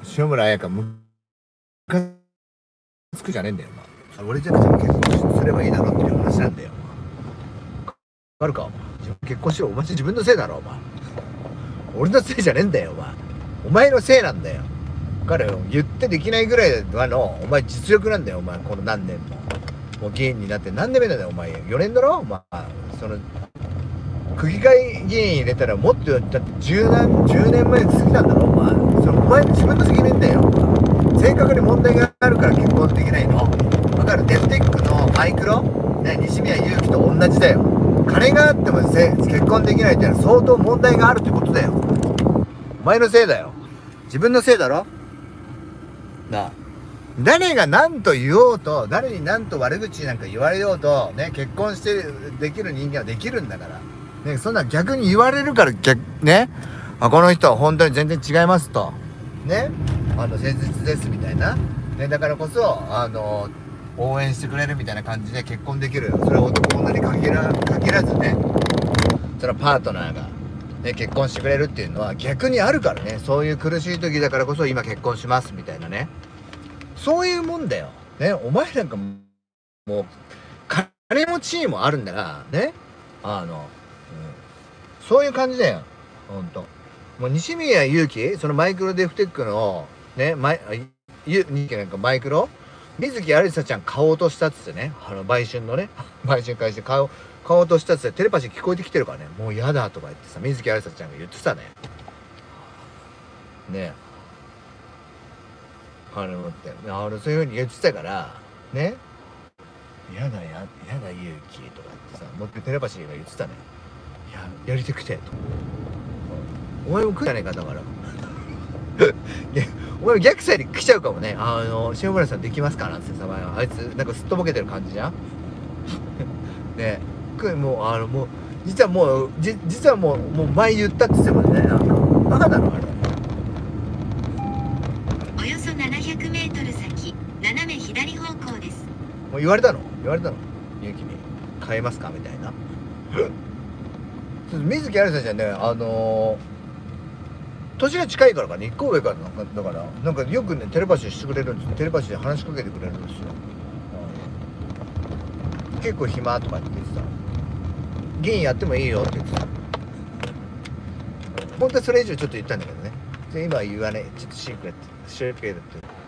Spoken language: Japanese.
塩村彩香ムカつくじゃねえんだよお前。俺じゃなくても結婚すればいいだろっていう話なんだよ。わかるかお前。結婚しろ。お前自分のせいだろお前。俺のせいじゃねえんだよお前。お前のせいなんだよ。彼よ、言ってできないぐらいのお前実力なんだよお前。この何年もう議員になって何年目なんだよお前。4年だろお前。その区議会議員入れたらもっとだって10年前に過ぎたんだろお前。それお前自分の責任だよ。正確に問題があるから結婚できないの。わかる？デフテックのマイクロね、西宮裕樹と同じだよ。金があっても結婚できないってのは相当問題があるってことだよ。お前のせいだよ。自分のせいだろなあ。誰が何と言おうと、誰に何と悪口なんか言われようとね、結婚してできる人間はできるんだからね。そんな逆に言われるからね、この人は本当に全然違いますとね、誠実ですみたいなね、だからこそ応援してくれるみたいな感じで結婚できる。それは男女に限らずね、それはパートナーがね、結婚してくれるっていうのは逆にあるからね。そういう苦しい時だからこそ今結婚しますみたいなね、そういうもんだよね。お前なんかもう金持ちもあるんだからね、そういう感じだよほんと。もう西宮裕樹、そのマイクロデフテックのね、なんかマイクロ水木有沙ちゃん買おうとしたっつってね、売春のね買して買おうとしたっつってテレパシー聞こえてきてるからね、もう嫌だとか言ってさ、水木有沙ちゃんが言ってたね。ねってそういう風に言ってたからね、嫌だ勇気とかってさ、もうテレパシーが言ってたね。いややりてくてと、お前も来るじゃねえかだからお前も逆サイで来ちゃうかもね。塩村さんできますかなんてさ、あいつなんかすっとぼけてる感じじゃんねえ、もう実はもう前言ったって言ってもね、なんかバカだろあれ。 およそ700メートル先、斜め左方向です。 もう言われたのゆうきに変えますかみたいな水木有沙ちゃんね、年が近いからかね、1個上からだからなんかよくねテレパシーしてくれるんですよ。テレパシーで話しかけてくれるんですよ。結構暇とかって言ってた。議員やってもいいよって言ってた。本当はそれ以上ちょっと言ったんだけどね。今は言わない。ちょっとシークレットって。